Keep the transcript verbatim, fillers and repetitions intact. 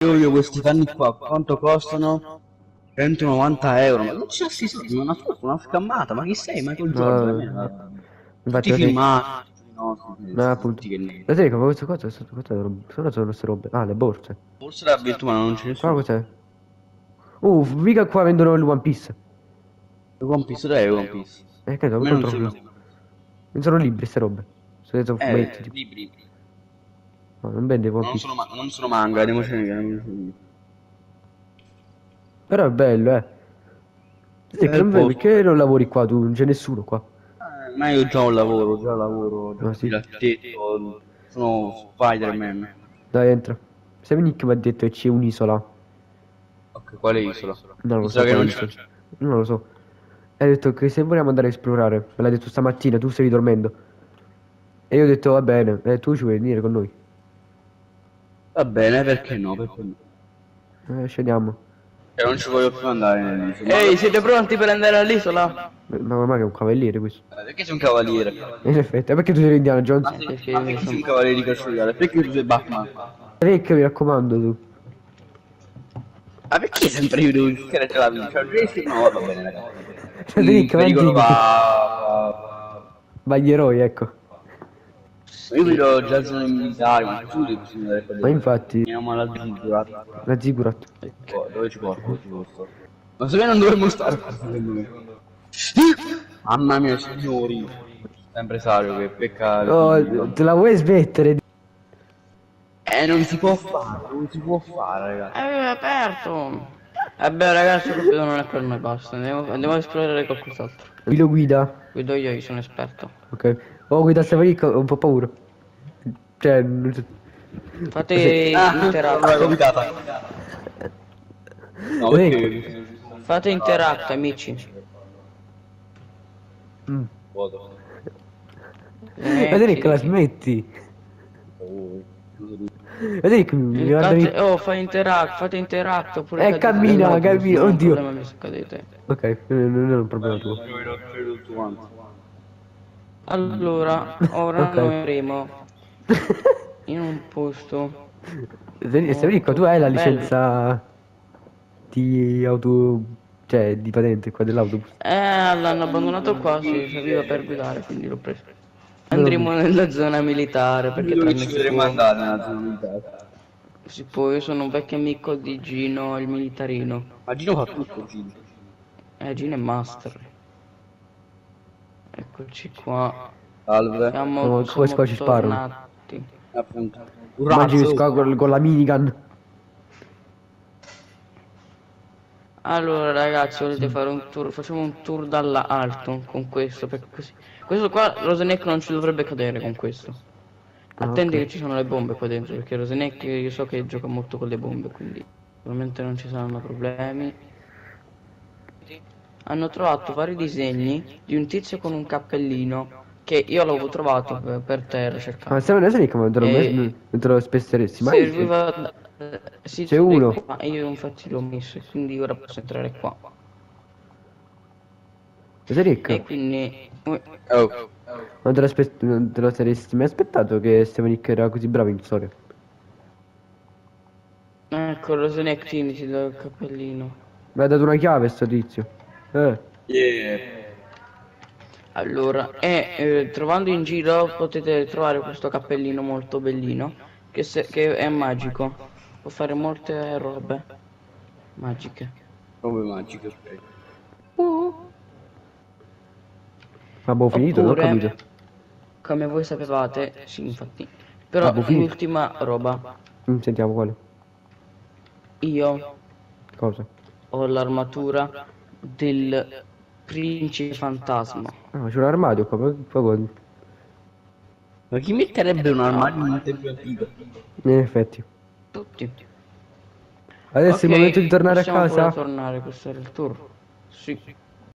facevo io questi panni qua, quanto costano? centonovanta euro, ma non c'è sti soldi, ma una truffa, una scammata, ma chi sei? Michael Jordan? No, Almeno, tutti infatti, lo sai. filmati, tutti nostri, No, appunto. tutti che ne... Lo sai, ma queste cose, queste queste robe, sono sono queste robe. Ah, le borse. Forse la virtù, ma non ce ne Qua sono. cos'è? Uh, mica qua vendono il One Piece. One Piece, dai, One Piece. Eh, credo, A mi me non compro sembra... qui. Non sono libri, queste robe. Sono sono fumetti, Eh, tipo. libri. No, non vende One Ma non Piece. sono, ma- non sono manga, andiamocene via, andiamocene via. Però è bello, eh. Sì, che Bel non vedi, posto. perché non lavori qua tu? Non c'è nessuno qua. Eh, ma io già ho un lavoro, già lavoro, Ah, già sì. l'architetto, sono Spider-Man. Dai, entra. Sai Nick mi ha detto che c'è un'isola. Ok, quale isola? Non lo Isola so che quale non c'è. isola. Non lo so. E ha detto che se vogliamo andare a esplorare. Me l'ha detto stamattina, tu stavi dormendo. E io ho detto va bene, e tu ci vuoi venire con noi? Va bene, perché no, perché no? Eh, scendiamo. E non ci voglio più andare nell'isola. Ehi, siete pronti per andare all'isola? Eh, Ma mamma che è un cavaliere questo. Ma perché sei un cavaliere? In effetti, è perché tu sei Indiana Jones? Ma, sei, Perché ma io perché sei sono... un cavaliere di Casciogliare? Perché tu sei Batman? Rick, mi raccomando tu. Ma perché sempre io devo giocare già la vita? Cioè, Jason no, va bene, ragazzi. Il Rick, pericolo avanti. va... Va agli eroi, ecco. Io vedo già zone militari, ma tu devi andare per Ma le... infatti, Andiamo alla Ziggurat. la Ziggurat. Oh, dove ci porto? Dove ci porto? Ma se me non dovremmo stare qua, secondo me. Mamma mia, signori. Sempre Sario, che pecca il Oh, video. te la vuoi smettere? di- Eh, non si può fare, non si può fare, ragazzi. Eh, è aperto! Vabbè ragazzi, il compito non è per noi, basta. Andiamo, andiamo a esplorare qualcos'altro. Chi lo guida? Guido io, io sono esperto. Ok. Oh, guida Rick, ho un po' paura. Cioè, non so. Fate Sì. Ah, non l'ho interact. capitata. No, Rick. perché... Fate interact, amici. Mm. Vuoto. Rick, la Smetti. smetti. Oh, Rick, mi guarda Fate, mi... oh, fai interact, fate interact oppure Eh, cadete cammina, dall'autobus. cammina, Non è un oddio. problema se cadete. Ok, non non è un problema tuo. tutto quanto. Allora, ora Ok. noi andremo in un posto Rick, tu molto hai la bello. licenza di auto... Cioè, di patente qua dell'autobus. Eh, l'hanno abbandonato qua, si serviva per guidare, quindi l'ho preso. Non ho Andremo visto. nella zona militare perché Dove tranne ci si vedremo può. andare nella zona militare? Si può, io sono un vecchio amico di Gino, il militarino. Ma Gino fa tutto, Gino. Eh, Gino è master. Eccoci qua. Salve. Siamo, No, poi qua siamo ci sparano. tornati. Appunto. Un Immagini razzo. qua con, con la minigun. Allora ragazzi, volete fare un tour? Facciamo un tour dall'alto con questo, perché così. Questo qua, Roseneck non ci dovrebbe cadere con questo. Ah, Attenti ok. che ci sono le bombe qua dentro, perché Roseneck io so che gioca molto con le bombe, quindi probabilmente non ci saranno problemi. Hanno trovato vari disegni di un tizio con un cappellino, che io l'avevo trovato per, per terra Ma cercando. se non è Rick, ma non te lo, mes- E non te lo spesseresti mai? serviva... eh, sì, C'è c'è uno. qua, e io infatti l'ho messo, e quindi ora posso entrare qua. Sei Rick? E quindi... Oh. Non te, l'aspe- non te lo saresti mai aspettato che Steven Nick era così bravo in storia? Ecco, Roseneck ti do il cappellino. Mi ha dato una chiave sto tizio. Eh. Yeah. Allora, e eh, trovando in giro potete trovare questo cappellino molto bellino, che, se- che è magico. Può fare molte robe magiche. Robe magiche, ok. Uh. Ma boh, finito, non ho capito. Oppure, come voi sapevate, sì infatti, però Ah, boh, finito. l'ultima roba, Mm, sentiamo quale. io Cosa? ho l'armatura del principe fantasma. Ah, c'è un armadio qua, poi poi- Ma chi metterebbe un armadio in Ah, un tempio antico? in effetti. tutti. Adesso è il momento di Ok, tornare a possiamo pure casa. tornare, questo era il tour. Sì.